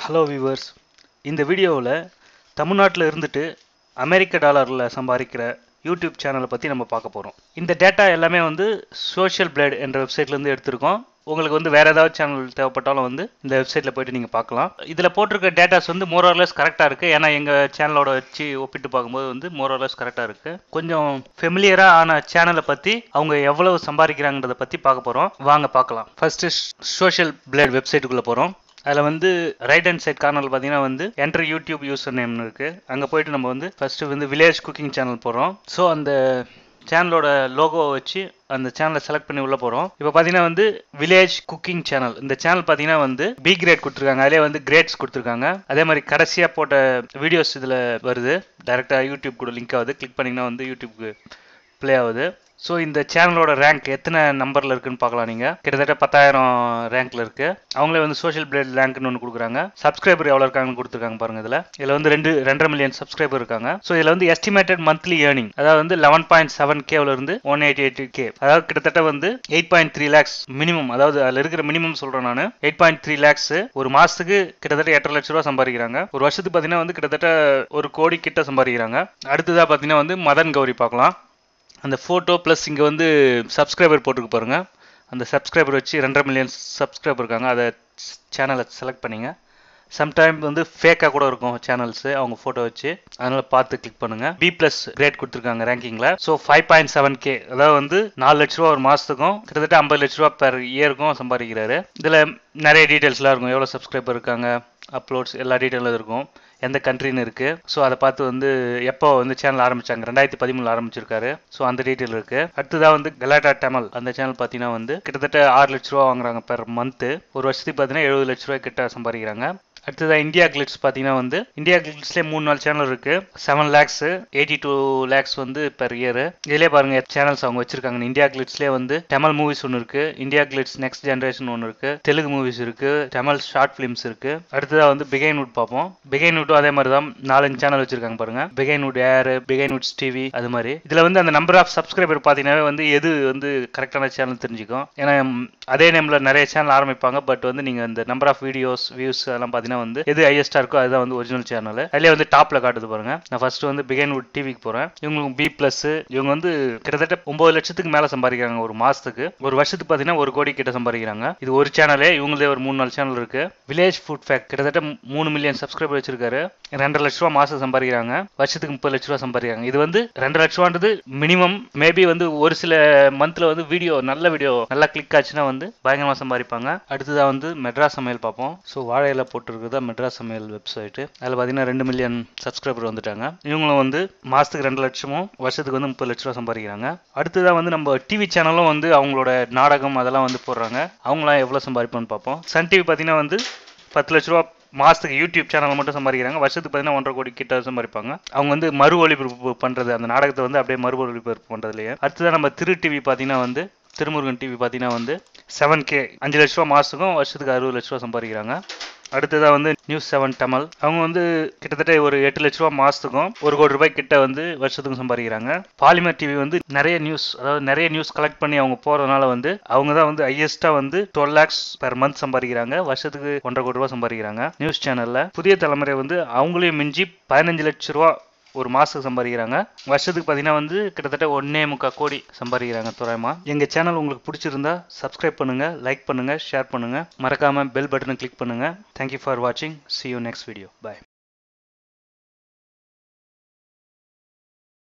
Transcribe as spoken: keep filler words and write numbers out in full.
Hello viewers, இந்த வீடியோவில் தமிழ்நாட்டில் இருந்துட்டு அமெரிக்க டாலரில் சம்பாதிக்கிற யூடியூப் சேனலை பற்றி நம்ம பார்க்க போகிறோம். இந்த டேட்டா எல்லாமே வந்து சோஷியல் பிளேட் என்ற வெப்சைட்லேருந்து எடுத்திருக்கோம். உங்களுக்கு வந்து வேறு ஏதாவது சேனல் தேவைப்பட்டாலும் வந்து இந்த வெப்சைட்டில் போய்ட்டு நீங்கள் பார்க்கலாம். இதில் போட்டிருக்க டேட்டாஸ் வந்து மோரோர்லெஸ் கரெக்டாக இருக்குது. ஏன்னா எங்கள் சேனலோட வச்சு ஒப்பிட்டு பார்க்கும்போது வந்து மோரோர்லெஸ் கரெக்டாக இருக்குது. கொஞ்சம் ஃபெமிலியராக ஆன சேனலை பற்றி அவங்க எவ்வளவு சம்பாதிக்கிறாங்கன்றதை பற்றி பார்க்க போகிறோம். வாங்க பார்க்கலாம். ஃபஸ்ட்டு சோஷியல் பிளேட் வெப்சைட்டுக்குள்ளே போகிறோம். அதில் வந்து ரைட் ஹேண்ட் சைட் கார்னரில் பார்த்தீங்கன்னா வந்து என்டர் யூடியூப் யூசர் நேம்னு இருக்குது. அங்கே போயிட்டு நம்ம வந்து ஃபஸ்ட்டு வந்து வில்லேஜ் குக்கிங் சேனல் போடுறோம். ஸோ அந்த சேனலோட லோகோவை வச்சு அந்த சேனலை செலக்ட் பண்ணி உள்ள போகிறோம். இப்போ பார்த்தீங்கன்னா வந்து வில்லேஜ் குக்கிங் சேனல். இந்த சேனல் பார்த்தீங்கன்னா வந்து பி கிரேட் கொடுத்துருக்காங்க. அதிலே வந்து கிரேட்ஸ் கொடுத்துருக்காங்க. அதே மாதிரி கடைசியாக போட்ட வீடியோஸ் இதில் வருது. டைரெக்டாக யூடியூப் கூட லிங்க் ஆகுது. கிளிக் பண்ணிங்கன்னா வந்து யூடியூப்க்கு ப்ளே ஆகுது. ஸோ இந்த சேனலோட ரேங்க் எத்தனை நம்பரில் இருக்குன்னு பார்க்கலாம். நீங்கள் கிட்டத்தட்ட பத்தாயிரம் ரேங்க்ல இருக்கு. அவங்களே வந்து சோஷியல் பிளேட் ரேங்க்னு ஒன்று கொடுக்குறாங்க. சப்ஸ்கிரைபர் எவ்வளோ இருக்காங்கன்னு கொடுத்துருக்காங்க பாருங்க. இதில் இதில் வந்து ரெண்டு ரெண்டரை மில்லியன் சப்ஸ்கிரைபர் இருக்காங்க. ஸோ இதில் வந்து எஸ்டிமேட்டட் மந்த்லி ஏர்னிங் அதாவது வந்து லெவன் பாயிண்ட் செவன் கேவில் இருந்து ஒன் எயிட்டி எயிட் கே அதாவது கிட்டத்தட்ட வந்து eight point three lakhs minimum. அதாவது அதில் இருக்கிற மினிமம் சொல்கிறேன் நான். எயிட் பாயிண்ட் த்ரீ லேக்ஸ் ஒரு மாதத்துக்கு கிட்டத்தட்ட எட்டரை லட்ச ரூபா சம்பாதிக்கிறாங்க. ஒரு வருஷத்துக்கு பார்த்தீங்கன்னா வந்து கிட்டத்தட்ட ஒரு கோடி கிட்ட சம்பாதிக்கிறாங்க. அடுத்ததாக பார்த்தீங்கன்னா வந்து மதன் கௌரி பார்க்கலாம். அந்த ஃபோட்டோ ப்ளஸ் இங்கே வந்து சப்ஸ்கிரைபர் போட்டுருக்கு பாருங்கள். அந்த சப்ஸ்கிரைபர் வச்சு ரெண்டரை மில்லியன் சப்ஸ்கிரைபர் இருக்காங்க. அதை சேனலை செலக்ட் பண்ணிங்க. சம்டைம் வந்து ஃபேக்காக கூட இருக்கும் சேனல்ஸு அவங்க ஃபோட்டோ வச்சு. அதனால் பார்த்து கிளிக் பண்ணுங்கள். பி ப்ளஸ் கிரேட் கொடுத்துருக்காங்க ரேங்கிங்கில். So five point seven K அதாவது வந்து நாலு லட்ச ரூபா ஒரு மாதத்துக்கும் கிட்டத்தட்ட ஐம்பது லட்ச ரூபா பெர் இயருக்கும் சம்பாதிக்கிறாரு. இதில் நிறைய டீட்டெயில்ஸ்லாம் இருக்கும். எவ்வளோ சப்ஸ்கிரைபர் இருக்காங்க, அப்லோட்ஸ் எல்லா டீட்டெயிலும் இருக்கும். எந்த கண்ட்ரின்னு இருக்குது. ஸோ அதை பார்த்து வந்து எப்போ வந்து சேனல் ஆரம்பிச்சாங்க, ரெண்டாயிரத்தி பதிமூணுல ஆரம்பிச்சிருக்காரு. ஸோ அந்த டீட்டெயில் இருக்குது. அடுத்ததாக வந்து கலாட்டா டெமல் அந்த சேனல் பார்த்தீங்கன்னா வந்து கிட்டத்தட்ட ஆறு லட்ச ரூபா வாங்குறாங்க பெர் மந்த்து. ஒரு வருஷத்துக்கு பார்த்தீங்கன்னா எழுபது லட்ச ரூபாய் கிட்ட சம்பாதிக்கிறாங்க. அடுத்ததாக இந்தியா கிளிட்ஸ் பார்த்தீங்கன்னா வந்து இந்தியா கிளிட்ஸ்லேயே மூணு நாலு சேனல் இருக்குது. Seven lakhs eighty two lakhs வந்து பெர் இயர். இதிலே பாருங்க சேனல்ஸ் அவங்க வச்சிருக்காங்க. இந்தியா கிளிட்ஸ்லேயே வந்து டெமல் மூவிஸ் ஒன்று இருக்குது. இந்தியா கிளிட்ஸ் நெக்ஸ்ட் ஜென்ரேஷன் ஒன்று இருக்குது. தெலுங்கு மூவிஸ் இருக்குது. டெமல் ஷார்ட் ஃபிலிம்ஸ் இருக்குது. அடுத்ததாக வந்து பிகைன்வுட் பார்ப்போம். பிகைன்வுட்டும் அதே மாதிரி தான் நாலஞ்சு சேனல் வச்சிருக்காங்க பாருங்க. பிகைன்வுட் ஏர், பிகைன்வுட்ஸ் டிவி அது மாதிரி. இதில் வந்து அந்த நம்பர் ஆஃப் சப்ஸ்கிரைபர் பார்த்தீங்கன்னா வந்து எது வந்து கரெக்டான சேனல் தெரிஞ்சுக்கும். ஏன்னா அதே நேமில் நிறைய சேனல் ஆரம்பிப்பாங்க. பட் வந்து நீங்கள் இந்த நம்பர் ஆஃப் வீடியோஸ் வியூஸ் அதெல்லாம் பார்த்தீங்கன்னா வந்து எது ஹையஸ்டா இருக்கோ அதுதான் வந்து ஒரிஜினல் சேனல். அதுல வந்து டாப்ல காட்டுது பாருங்க. நான் ஃபர்ஸ்ட் வந்து பிகைன்வுட் டிவிக்கு போறேன். இவங்களுக்கு பி பிளஸ். இவங்க வந்து கிட்டத்தட்ட ஒன்பது லட்சத்துக்கு மேல சம்பாதிக்கிறாங்க ஒரு மாசத்துக்கு. ஒரு வருஷத்துக்கு பாத்தீங்கன்னா ஒரு கோடி கிட்ட சம்பாதிக்கிறாங்க. இது ஒரு சேனலே. இவங்களே ஒரு மூணு நாலு சேனல் இருக்கு. வில்லேஜ் ஃபுட் ஃபேக்ட் கிட்டத்தட்ட மூணு மில்லியன் சப்ஸ்கிரைபர் வச்சிருக்காரு. ரெண்டரை லட்ச ரூபா மாசம் சம்பாதிக்கிறாங்க. வருஷத்துக்கு முப்பது லட்ச ரூபா சம்பாதிக்கிறாங்க. இது வந்து ரெண்டு லட்ச ரூபான்றது மினிமம். மேபி வந்து ஒரு சில மந்த்ல வந்து வீடியோ நல்ல வீடியோ நல்லா கிளிக் ஆச்சுன்னா வந்து பயங்கரமா சம்பாதிப்பாங்க. அடுத்ததா வந்து மெட்ராஸ் சமையல் பார்ப்போம். ஸோ வாழையில போட்டு இருக்குதா மெட்ராஸ் சமையல் வெப்சைட். அதில் பார்த்தீங்கன்னா ரெண்டு மில்லியன் சப்ஸ்கிரைபர் வந்துட்டாங்க. இவங்களும் வந்து மாசத்துக்கு ரெண்டு லட்சமும் வருஷத்துக்கு வந்து முப்பது லட்ச ரூபா சம்பாதிக்கிறாங்க. அடுத்ததான் வந்து நம்ம டிவி சேனலும் வந்து அவங்களோட நாடகம் அதெல்லாம் வந்து போடுறாங்க. அவங்களாம் எவ்வளோ சம்பாதிப்பான்னு பார்ப்போம். சன் டிவி பார்த்தீங்கன்னா வந்து பத்து லட்ச ரூபா மாசத்துக்கு யூடியூப் சேனல் மட்டும் சம்பாதிக்கிறாங்க. வருஷத்துக்கு பார்த்தீங்கன்னா ஒன்றரை கோடி கிட்ட சம்பாதிப்பாங்க. அவங்க வந்து மறு ஒளிபரப்பு பண்றது, அந்த நாடகத்தை வந்து அப்படியே மறு ஒளிபரப்பு பண்றதுலயே. அடுத்ததான் நம்ம திரு டிவி பார்த்தீங்கன்னா வந்து திருமுருகன் டிவி பார்த்தீங்கன்னா வந்து செவன் கே அஞ்சு லட்ச ரூபா மாசத்துக்கும் வருஷத்துக்கு அறுபது லட்ச ரூபா சம்பாதிக்கிறாங்க. அடுத்ததாக வந்து நியூஸ் செவன் டமல். அவங்க வந்து கிட்டத்தட்ட ஒரு எட்டு லட்ச ரூபா மாசத்துக்கும் ஒரு கோடி ரூபாய் கிட்ட வந்து வருஷத்துக்கும் சம்பாதிக்கிறாங்க. பாலிமர் டிவி வந்து நிறைய நியூஸ் அதாவது நிறைய நியூஸ் கலெக்ட் பண்ணி அவங்க போறதுனால வந்து அவங்க தான் வந்து ஹையஸ்டா வந்து டுவெல் லேக்ஸ் பெர் மந்த் சம்பாதிக்கிறாங்க. வருஷத்துக்கு ஒன்றரை கோடி ரூபாய் சம்பாதிக்கிறாங்க. நியூஸ் சேனல்ல புதிய தலைமுறை வந்து அவங்களையும் மிஞ்சி பதினஞ்சு லட்ச ரூபா ஒரு மாசத்துக்கு சம்பாதிக்கிறாங்க. வருஷத்துக்கு பார்த்தீங்கன்னா வந்து கிட்டத்தட்ட ஒன்னே முக்கால் கோடி சம்பாதிக்கிறாங்க தோராயமா. எங்க சேனல் உங்களுக்கு பிடிச்சிருந்தா சப்ஸ்கிரைப் பண்ணுங்க, லைக் பண்ணுங்க, ஷேர் பண்ணுங்க. மறக்காம பெல் பட்டனை கிளிக் பண்ணுங்க. தேங்க்யூ ஃபார் வாட்சிங். see you next video. bye.